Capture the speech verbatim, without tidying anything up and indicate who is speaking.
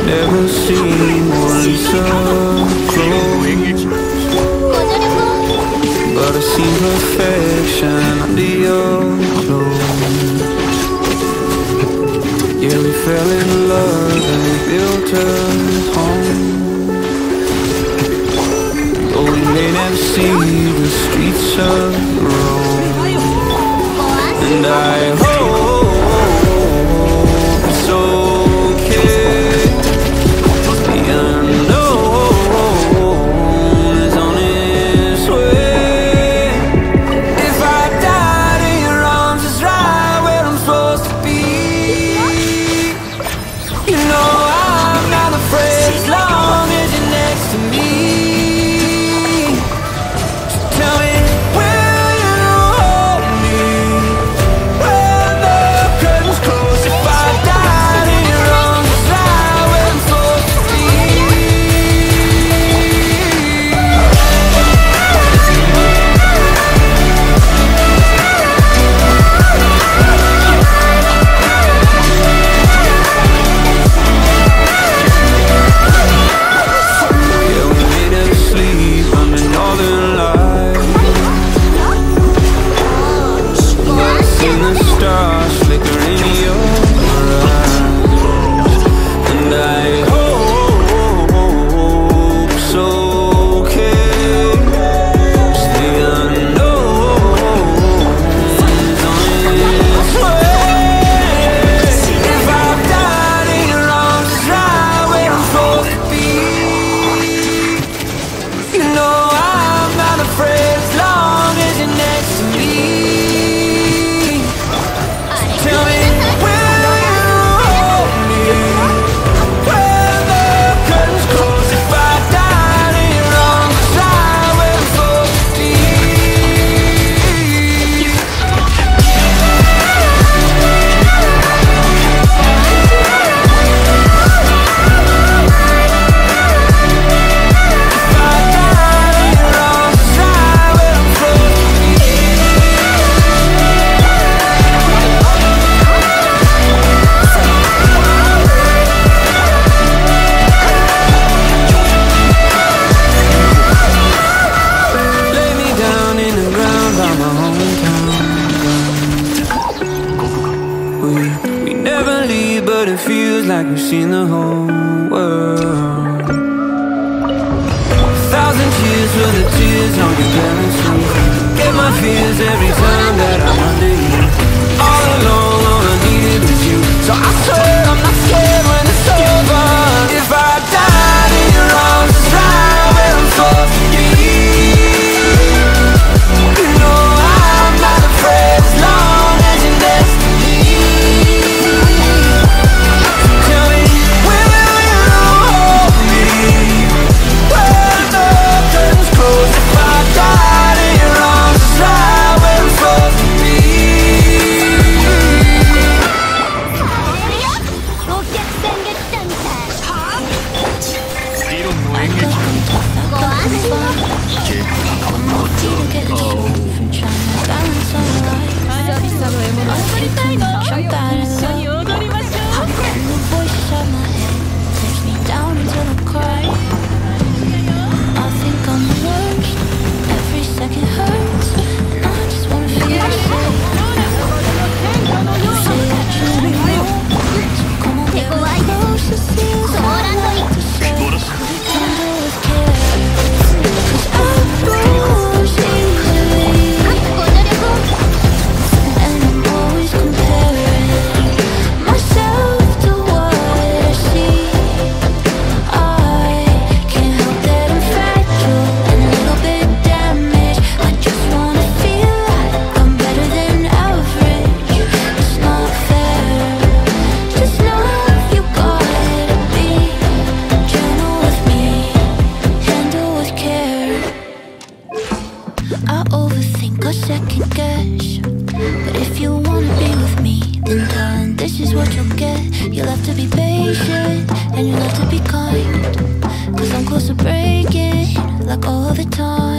Speaker 1: never seen one so close, but I seen perfection under your clothes. Yeah, we fell in love and we built a home, though we may never see the streets of Rome. And I hope it's okay, the unknown is on its way. If I died in your arms, it's right where I'm supposed to be. You know I'm not afraid as long as you're next to me. So tell me, will you hold me when the curtains close? If I died in your arms, it's right where I'm supposed to be. Yeah, we made us sleep under northern lights. I've seen the stars flicker in your eyes, and I hope it's okay. 'Cause the unknown is on its way. If I died in your arms, it's right where I'm supposed to be. You know I'm not afraid as long as you're next to me. Tell me, will you hold me when the curtains close? If I died in your arms, it's right where I'm supposed to be. If I died in your arms, it's right where I'm supposed to be. Lay me down in the ground by my hometown. We, we never leave, but it feels like we've seen the whole world. A thousand tears for the tears on your parents' roof. Get my fears every time that I'm under you. All alone, all I needed was you. So I swear I'm not scared when it's over. If I died in your arms, it's right where I'm supposed to be. You know I'm not afraid as long as you're next to me. Tell me, will you hold me when the curtains close? If I died in your arms, it's right where I'm supposed to be.
Speaker 2: and you'll have to be kind, 'cause I'm close to breaking, like all the time.